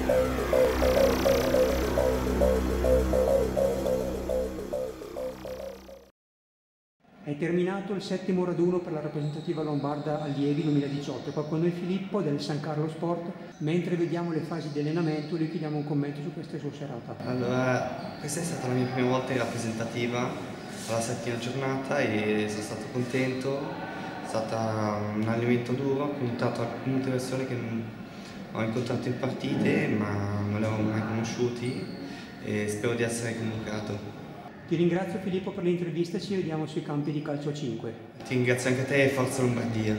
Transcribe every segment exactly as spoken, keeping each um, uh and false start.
È terminato il settimo raduno per la rappresentativa lombarda allievi duemiladiciotto. Qua con noi Filippo del San Carlo Sport. Mentre vediamo le fasi di allenamento, gli chiediamo un commento su questa sua serata. Allora, questa è stata la mia prima volta in rappresentativa alla settima giornata e sono stato contento. È stato un allenamento duro, ho puntato a molte persone che non ho incontrato in partite ma non le avevo mai conosciuti e spero di essere convocato. Ti ringrazio Filippo per l'intervista e ci vediamo sui campi di calcio a cinque. Ti ringrazio anche a te e forza Lombardia.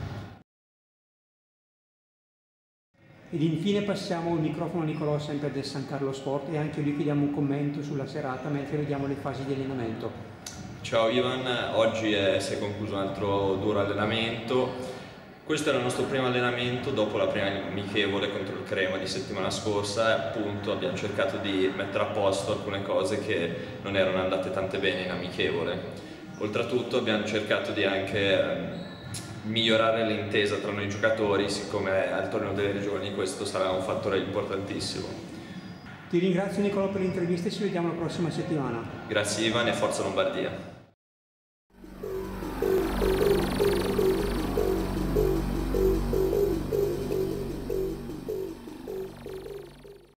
Ed infine passiamo il microfono a Nicolò, sempre del San Carlo Sport, e anche lui chiediamo un commento sulla serata mentre vediamo le fasi di allenamento. Ciao Ivan, oggi è, si è concluso un altro duro allenamento. Questo era il nostro primo allenamento dopo la prima amichevole contro il Crema di settimana scorsa e appunto abbiamo cercato di mettere a posto alcune cose che non erano andate tante bene in amichevole. Oltretutto abbiamo cercato di anche migliorare l'intesa tra noi giocatori, siccome al torneo delle regioni questo sarà un fattore importantissimo. Ti ringrazio Nicolò per l'intervista e ci vediamo la prossima settimana. Grazie Ivan e forza Lombardia.